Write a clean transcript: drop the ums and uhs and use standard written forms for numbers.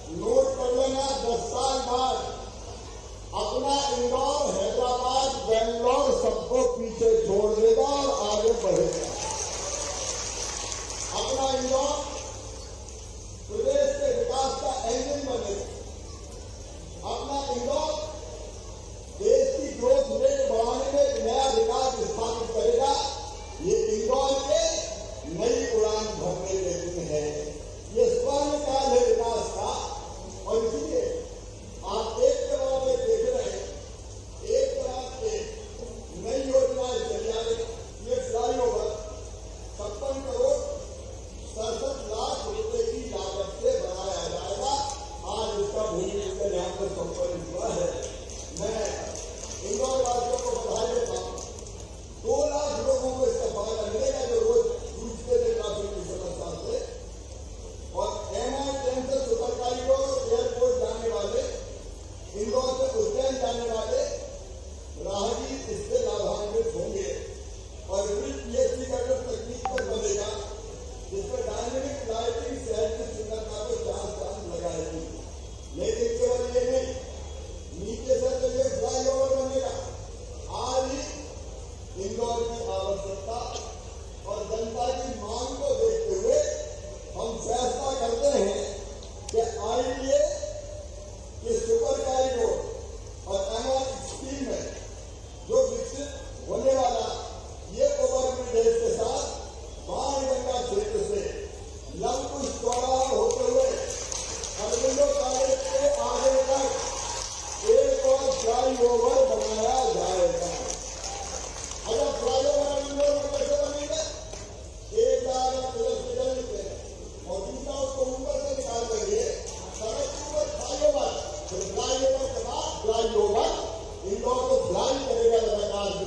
Note कर लेना, 10 साल बाद अपना इंदौर, हैदराबाद, बेंगलोर सबको पीछे छोड़ देगा और आगे बढ़ेगा। अपना इंदौर प्रदेश के विकास का इंजन बनेगा। अपना इंदौर देश की ग्रोथ रेट बढ़ाने में एक नया रिकॉर्ड स्थापित करेगा। ये इंदौर के नई उड़ान भरने के दिन है। ये स्वर्ण काल है विकास का। और इसलिए आप एक तरह में देख रहे हैं, एक तरह से नई योजनाएं चली आ रही। ये फ्लाईओवर 56 करोड़ 67 लाख रुपए की लागत से बनाया जाएगा। आज इसका भूमि पूजन यहाँ पर संपन्न हुआ है। मैं इंदौर वासियों को बधाई देता हूँ। 2 लाख लोगों को इसका फायदा मिलेगा जो रोज जूझते थे ट्रैफिक की समस्या से। और MI ट्रेन से सुपरकारी रोड एयरपोर्ट जाने वाले, इंदौर से उज्जैन जाने वाले राहगीर इससे लाभान्वित होंगे। और PSC का जो तकनीक पर बनेगा, जिसमें डायनेमिक लाइटिंग शहर की सुंदरता को चांद लगाएगी। लेकिन केवल ये नहीं, नीचे से तो ये फ्लाईओवर बनेगा। आज ही इंदौर की आवश्यकता और जनता की मांग को देखते हुए हम फैसला करते हैं कि आइए कि सुपरकारी रोड और MI स्कीम में जो विकसित होने वाला ये ओवरब्रिज के साथ बाणगंगा क्षेत्र से लवकुश चौराहा होते हुए अरविंदो कॉलेज के आगे तक एक और फ्लाईओवर बनाया जाएगा। अगर फ्लाईओवर अरविंदो में कैसे बनेंगे? एक जाएगा और दूसरा उसको ऊपर से निकाल देंगे, सड़क के ऊपर फ्लाईओवर, फिर फ्लाईओवर के बाद फ्लाईओवर इंदौर को फ्लाई करेगा लगातार।